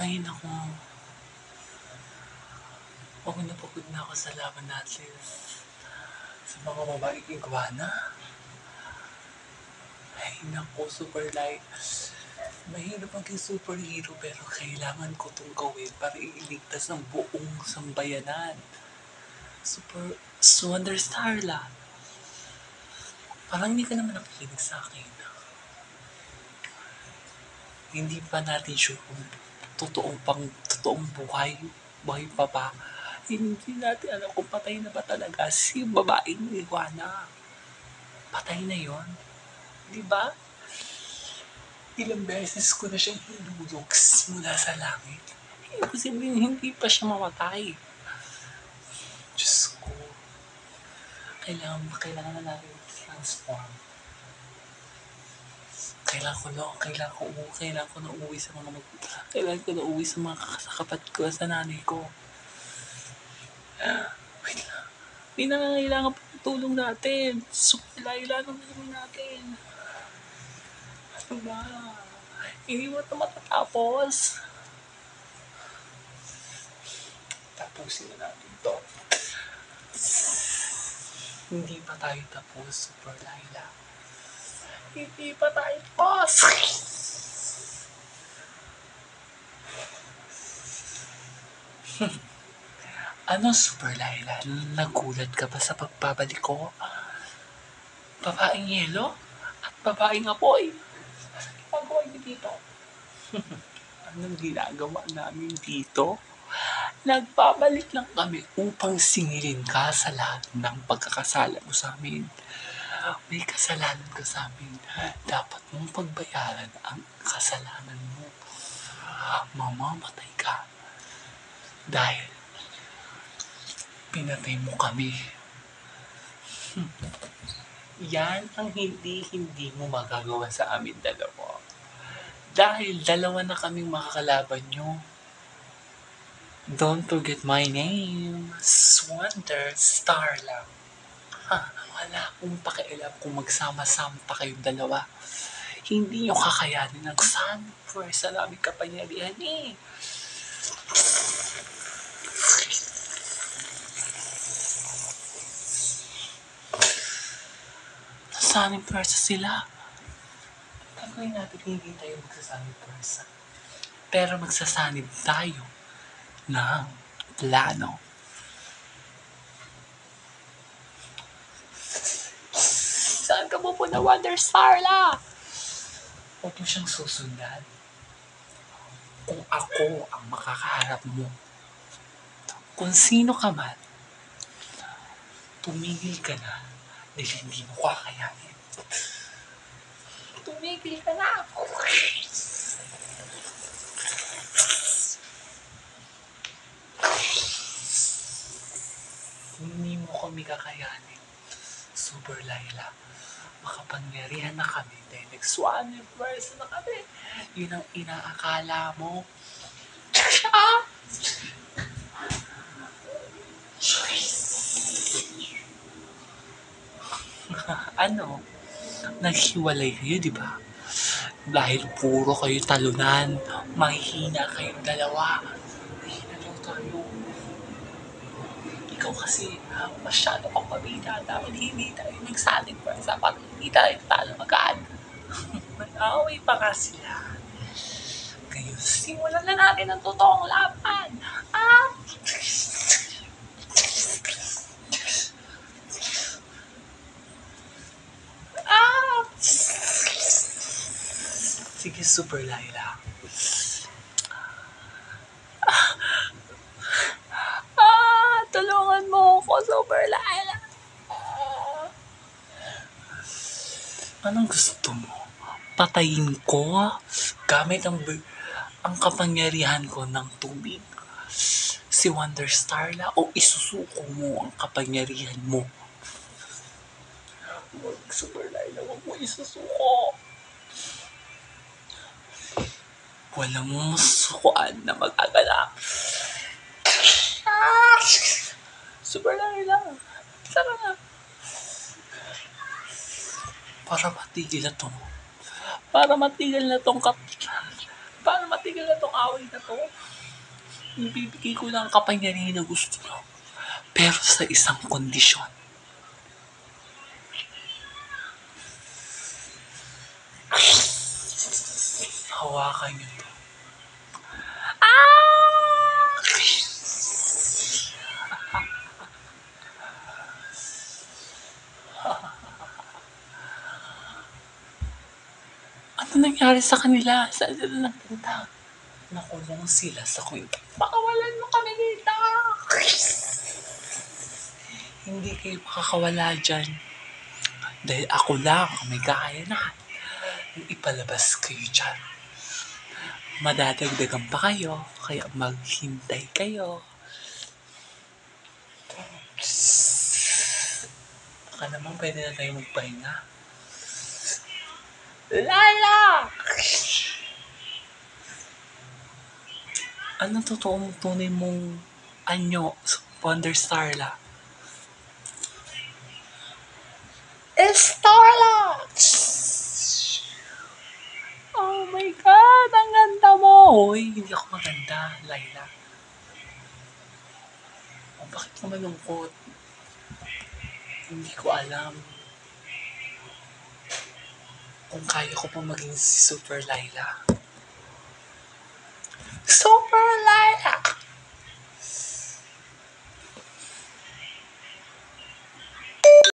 Ay naku, pagod na ako sa laban natin sa mga babaeng iguana. Ay naku, super light. Mahirap maging superhero pero kailangan ko itong gawin para iligtas ang buong sambayanan. Wonder Starla. Parang hindi ka naman nakikinig sa akin. Hindi pa natin sure kung totoong buhay pa ba. Hindi natin alam kung patay na ba talaga si babaeng iguana. Patay na yon, di ba? Ilang beses ko na siyang hinulugs mula sa langit. Posibleng hindi pa siya mamatay. Diyos ko. Kailangan na natin transform. Kailangan ko na uuwi sa mga kapatid ko, sa nanay ko. Wait lang. Hindi na kailangan pa ng tulong natin. Kailangan natin. Ano ba? Hindi mo ito matatapos. Tapusin na natin ito. Hindi pa tayo tapos, Super Laila. Hindi pa tayo tapos. Ano, Super Laila? Nagulat ka ba sa pagbabalik ko? Babaeng yelo at babaeng apoy. Ginagawa niyo dito? Anong ginagawa namin dito? Nagbabalik lang kami upang singilin ka sa lahat ng pagkakasala mo sa amin. May kasalanan ka sa amin. Dapat mong pagbayaran ang kasalanan mo. Mamamatay ka. Dahil pinatay mo kami. Yan ang hindi mo magagawa sa amin dalawa. Dahil dalawa na kaming makakalaban nyo. Don't forget my name. Wonder Starla. Wala akong pakialam kung magsama-sama pa kayong dalawa. Hindi nyo kakayanin ang pwersa namin kapangyarihan eh. Sasanib pwersa sila. Gagawin natin hindi tayo magsasanib pwersa. Pero magsasanib tayo ng plano. Saan ka pupunta, Wonder Starla? Huwag mo siyang susundan. Kung ako ang makakaharap mo, kung sino ka man, tumigil ka na dahil hindi mo kakayanin. Tumigil ka na! Hindi mo kami kakayanin. Super Laila, makapangyarihan na kami dahil nag-swan verse na kami. Yun ang inaakala mo. Ano? Naghiwalay kayo, di ba? Dahil puro kayo talunan, mahihina kayong dalawa. Mahihina daw tayo. Ikaw kasi, masyado kang pabida dahil hindi tayo nagsaling pwersa para hindi tayo talo agad. Nag-away pa nga sila. Ngayon, simulan na natin ang totoong laban. Sige, Super Laila. Tulungan mo ako, Super Laila. Anong gusto mo? Patayin ko gamit ang kapangyarihan ko ng tubig? Si Wonder Starla o isusuko mo ang kapangyarihan mo? Huwag, Super Laila, huwag mo isusuko. Walang masukuan na mag-agalak. Super Laila, tara na. Para matigil na tong Paano matigil na tong away na to? Ibibigay ko lang ang kapangyarihan na gusto nyo. Pero sa isang kondisyon. Hawakan nyo to. Ano nangyari sa kanila? Saan sila nagpunta? Nakulong sila sa kwento. Pakawalan mo kami dito! Hindi kayo makakawala dyan. Dahil ako lang ang may kakayanan. Ipalabas kayo dyan. Madadagdagan pa kayo, kaya maghintay kayo. Baka naman pwede na tayo magpahinga. Lala! Anong totoong tunay mong anyo sa Wonder Starla? Starla! Oh my God! Ang ganda mo! Hoy, hindi ako maganda, Laila. Oh, bakit ka malungkot? Hindi ko alam kung kaya ko pa maging si Super Laila. Super Laila!